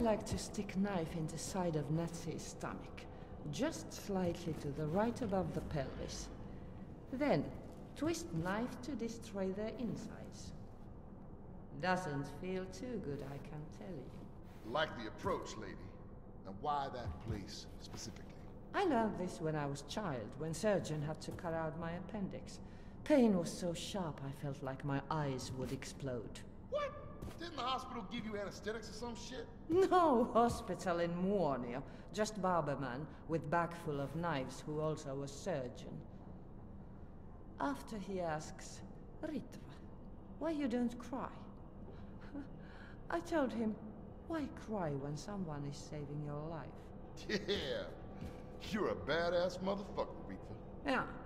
like to stick knife into side of Nazi's stomach, just slightly to the right above the pelvis. Then, twist knife to destroy their insides. Doesn't feel too good, I can tell you. Like the approach, lady. Now why that place, specifically? I learned this when I was child, when surgeon had to cut out my appendix. Pain was so sharp I felt like my eyes would explode. What? Didn't the hospital give you anesthetics or some shit? No hospital in Muonio, just barberman with bag full of knives who also was surgeon. After he asks, Ritva, why you don't cry? I told him, why cry when someone is saving your life? Yeah, you're a badass motherfucker, Ritva. Yeah,